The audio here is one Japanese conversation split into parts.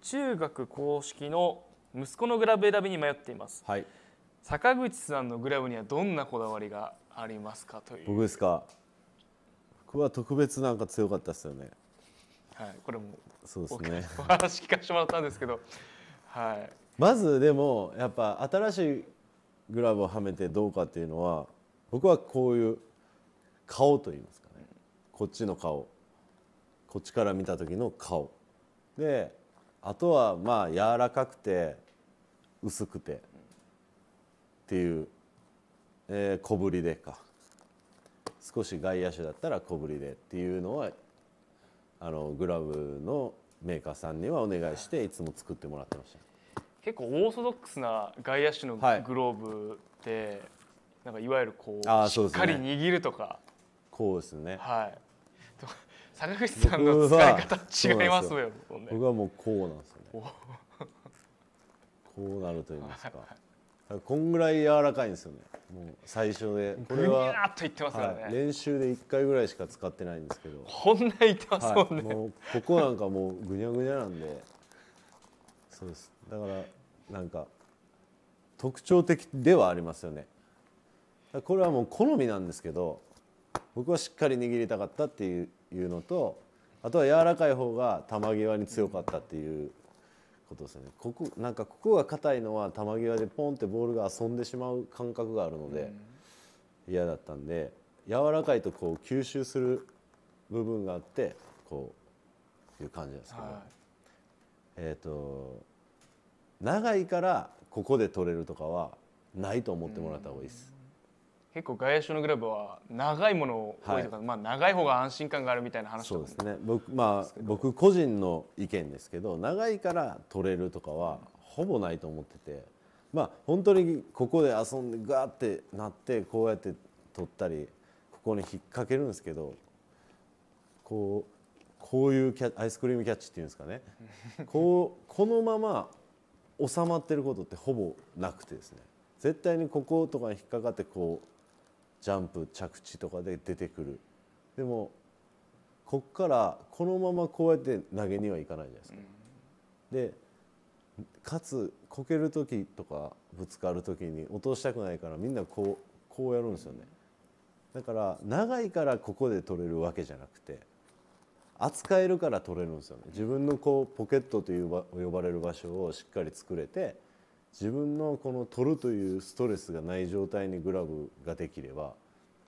中学公式の息子のグラブ選びに迷っています。 はい。 坂口さんのグラブにはどんなこだわりがありますかという。 僕ですか。僕は特別なんか強かったですよね。 はい、これもそうですね。 お話聞かせてもらったんですけど、はい。 まずでもやっぱ新しいグラブをはめてどうかっていうのは、僕はこういう顔といいますかね。こっちの顔、こっちから見た時の顔で、あとはまあ柔らかくて薄くてっていう、小ぶりでか。少し外野手だったら小ぶりでっていうのはグラブのメーカーさんにはお願いしていつも作ってもらってました。 結構オーソドックスな外野手のグローブで、なんかいわゆるこうしっかり握るとか、 こうですね。 はい。坂口さんの使い方違いますよ。 僕はもうこうなんですよね。こうなると言いますか。こんぐらい柔らかいんですよね。もう最初でこれは練習で1回ぐらいしか使ってないんですけど。 こんな言ってますもんね。 もうここなんかもうぐにゃぐにゃなんで。そうです。だからなんか特徴的ではありますよね。これはもう好みなんですけど、僕はしっかり握りたかったっていうのと、あとは柔らかい方が球際に強かったっていうことですよね。なんかここが硬いのは球際でポンってボールが遊んでしまう感覚があるので嫌だったんで、柔らかいとこう吸収する部分があってこういう感じなんですけど、長いからここで取れるとかはないと思ってもらった方がいいです。 結構外野手のグラブは長いもの多いとか、まあ長い方が安心感があるみたいな話とかも。 そうですね。僕個人の意見ですけど、長いから取れるとかはほぼないと思ってて、まあ本当にここで遊んでガーってなってこうやって取ったりここに引っ掛けるんですけど、こういうアイスクリームキャッチっていうんですかね。このまま収まってることってほぼなくてですね。絶対にこことかに引っかかってこうジャンプ着地とかで出てくる。でもこっからこのままこうやって投げにはいかないじゃないですか。でかつこける時とかぶつかる時に落としたくないからみんなこうやるんですよね。だから長いからここで取れるわけじゃなくて、扱えるから取れるんですよね。自分のこうポケットと呼ばれる場所をしっかり作れて、自分のこの取るというストレスがない状態にグラブができれば、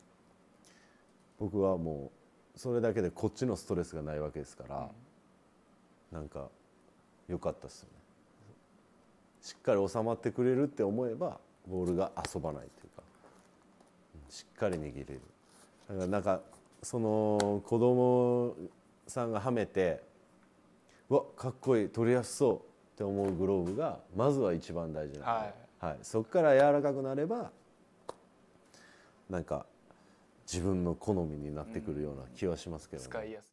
僕はもうそれだけでこっちのストレスがないわけですから、なんか良かったですよね。しっかり収まってくれるって思えばボールが遊ばないというか、しっかり握れる。だからなんかその子供さんがはめて、うわかっこいい取りやすそうって思うグローブがまずは一番大事なので、そこから柔らかくなればなんか自分の好みになってくるような気はしますけどね。 使いやすい。